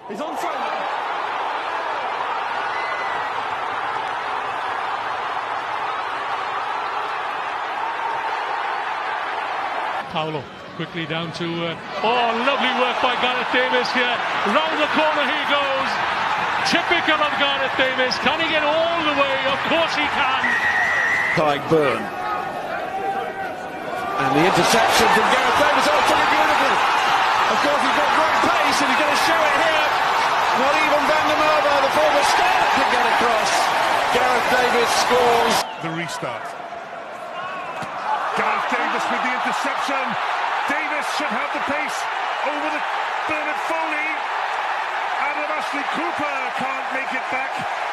He's onside. Paolo quickly down to lovely work by Gareth Davies here. Round the corner he goes. Typical of Gareth Davies. Can he get all the way? Of course he can. Burn. And the interception from Gareth Davies. Oh, it's looking beautiful. Of course he's got great pace and he's going to show it here. Not even Van der Merwe, the former star, can get across. Gareth Davies scores. The restart. Gareth Davies with the interception. Davies should have the pace over the Bernard Foley. Adam Ashley Cooper can't make it back.